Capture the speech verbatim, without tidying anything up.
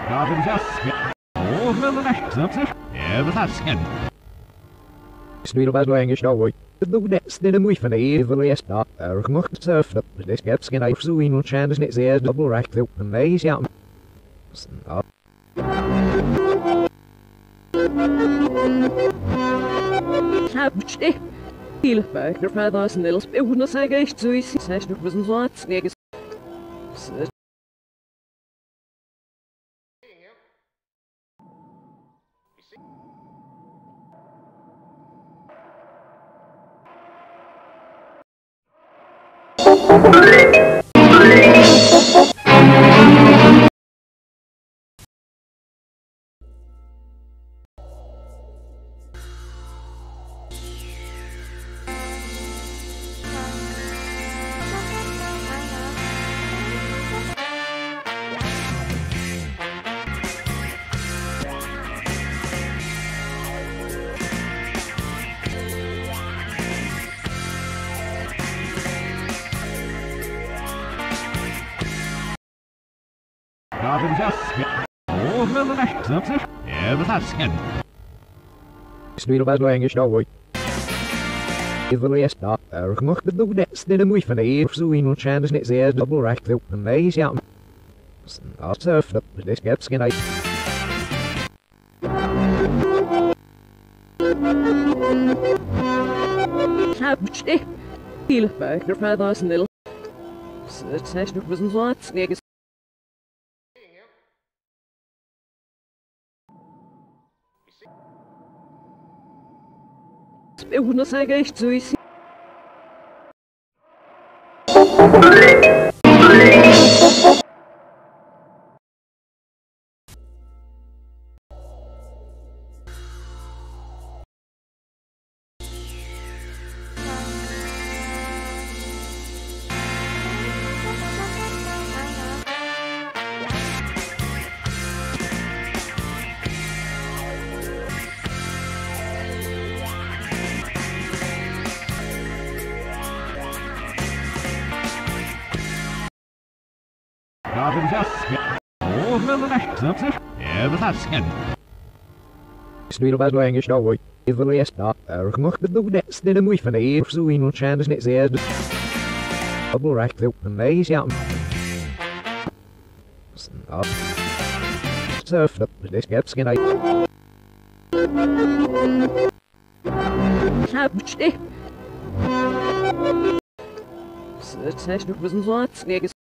Robin Jaskin. Over the next subset. Ever Haskin. Sweet as language no way. The next day we fan evil is not er mocht surf up this gets skin I so in chance it's there double rack the nice yeah. Snap. Habste. Heel back der fathers and little spit wouldn't say gleich zu ist es noch wissen so hat sneges. Robin Jaskin. Over the next subset. Ever Haskin. Sweet as language no way. Evil is not er mocht the next day we fan evil so in chance it's there double rack the nice yeah. Snap surf up this gets skin I. Habste. Heel back der fathers and little. Es es noch wissen so hat sneges. Spit wouldn't say gleich zu ist. Robin Jaskin. Over the next subset. Ever Haskin. Sweet as language no way. Evil is not er mocht the next day we fan evil so in chance it's there double rack the nice yeah. Snap. Surf up this gets skin I. Habste. Es es noch wissen so hat sneges.